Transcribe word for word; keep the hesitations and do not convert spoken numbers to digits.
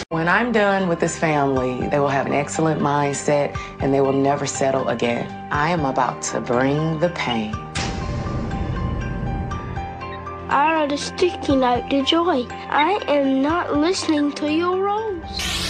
When I'm done with this family, they will have an excellent mindset and they will never settle again. I am about to bring the pain. I wrote a sticky note to Joy. I am not listening to your rules.